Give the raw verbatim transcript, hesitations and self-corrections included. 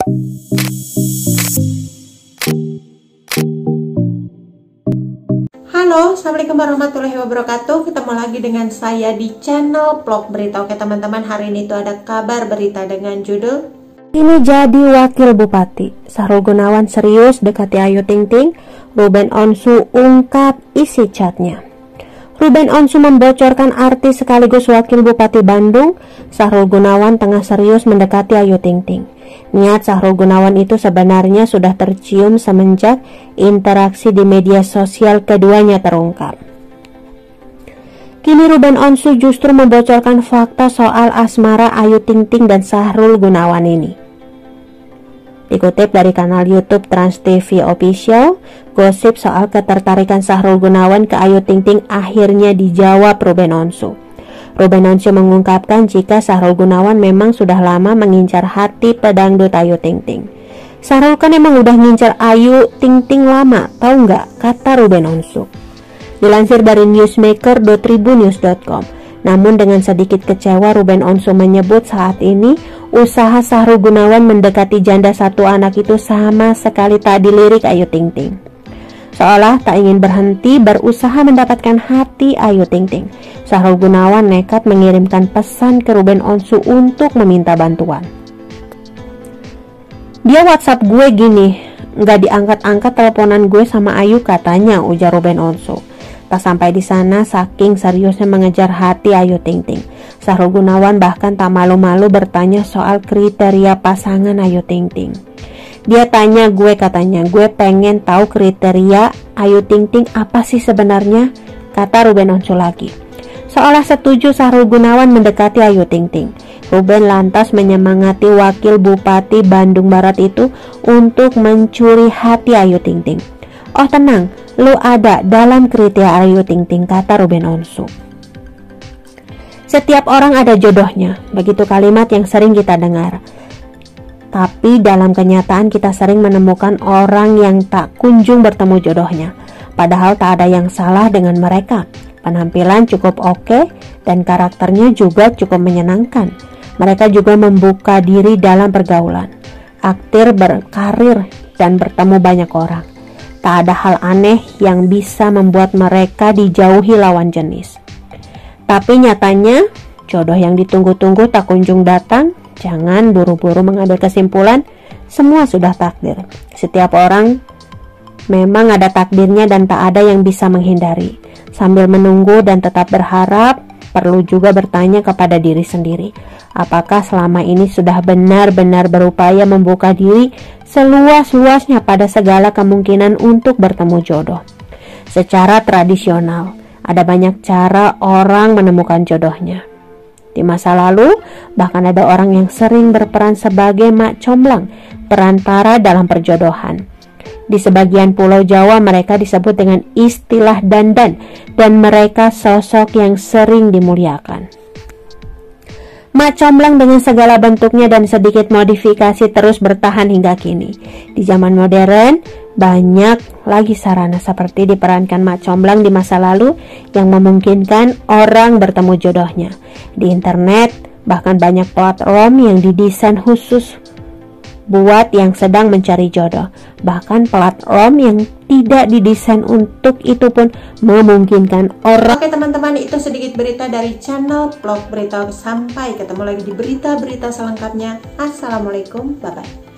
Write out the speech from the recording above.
Halo, assalamualaikum warahmatullahi wabarakatuh. Ketemu lagi dengan saya di channel Vlog Berita. Oke teman-teman, hari ini tuh ada kabar berita dengan judul Ini jadi wakil bupati, Sahrul Gunawan serius dekati Ayu Ting Ting, Ruben Onsu ungkap isi chatnya. Ruben Onsu membocorkan artis sekaligus wakil bupati Bandung, Sahrul Gunawan tengah serius mendekati Ayu Ting Ting. Niat Sahrul Gunawan itu sebenarnya sudah tercium semenjak interaksi di media sosial keduanya terungkap. Kini Ruben Onsu justru membocorkan fakta soal asmara Ayu Ting Ting dan Sahrul Gunawan ini. Dikutip dari kanal YouTube Trans T V Official, gosip soal ketertarikan Sahrul Gunawan ke Ayu Ting Ting akhirnya dijawab Ruben Onsu. Ruben Onsu mengungkapkan jika Sahrul Gunawan memang sudah lama mengincar hati pedangdut Ayu Ting Ting. Sahrul kan emang udah ngincar Ayu Ting Ting lama, tahu nggak? Kata Ruben Onsu. Dilansir dari newsmaker dot tribunnews dot com. Namun dengan sedikit kecewa, Ruben Onsu menyebut saat ini usaha Sahrul Gunawan mendekati janda satu anak itu sama sekali tak dilirik Ayu Ting Ting. Seolah tak ingin berhenti berusaha mendapatkan hati Ayu Ting Ting, Sahrul Gunawan nekat mengirimkan pesan ke Ruben Onsu untuk meminta bantuan. Dia WhatsApp gue gini, nggak diangkat-angkat teleponan gue sama Ayu katanya, ujar Ruben Onsu. Tak sampai di sana, saking seriusnya mengejar hati Ayu Ting Ting, Sahrul Gunawan bahkan tak malu-malu bertanya soal kriteria pasangan Ayu Ting Ting. Dia tanya gue katanya, gue pengen tahu kriteria Ayu Ting Ting apa sih sebenarnya, kata Ruben Onsu lagi. Seolah setuju Sahrul Gunawan mendekati Ayu Ting Ting, Ruben lantas menyemangati wakil bupati Bandung Barat itu untuk mencuri hati Ayu Ting Ting. Oh tenang, lu ada dalam kriteria Ayu Ting Ting, kata Ruben Onsu. Setiap orang ada jodohnya, begitu kalimat yang sering kita dengar. Tapi dalam kenyataan kita sering menemukan orang yang tak kunjung bertemu jodohnya. Padahal tak ada yang salah dengan mereka. Penampilan cukup oke dan karakternya juga cukup menyenangkan. Mereka juga membuka diri dalam pergaulan, aktif, berkarir, dan bertemu banyak orang. Tak ada hal aneh yang bisa membuat mereka dijauhi lawan jenis. Tapi nyatanya, jodoh yang ditunggu-tunggu tak kunjung datang. Jangan buru-buru mengambil kesimpulan, semua sudah takdir. Setiap orang memang ada takdirnya dan tak ada yang bisa menghindari. Sambil menunggu dan tetap berharap, perlu juga bertanya kepada diri sendiri, apakah selama ini sudah benar-benar berupaya membuka diri seluas-luasnya pada segala kemungkinan untuk bertemu jodoh. Secara tradisional, ada banyak cara orang menemukan jodohnya. Di masa lalu, bahkan ada orang yang sering berperan sebagai mak comblang, perantara dalam perjodohan. Di sebagian pulau Jawa mereka disebut dengan istilah dandan, dan mereka sosok yang sering dimuliakan. Mak comblang dengan segala bentuknya dan sedikit modifikasi terus bertahan hingga kini. Di zaman modern, banyak lagi sarana seperti diperankan mak comblang di masa lalu yang memungkinkan orang bertemu jodohnya. Di internet, bahkan banyak platform yang didesain khusus buat yang sedang mencari jodoh. Bahkan platform yang tidak didesain untuk itu pun memungkinkan orang. Oke teman-teman, itu sedikit berita dari channel Vlog Berita. Sampai ketemu lagi di berita-berita selengkapnya. Assalamualaikum, bye-bye.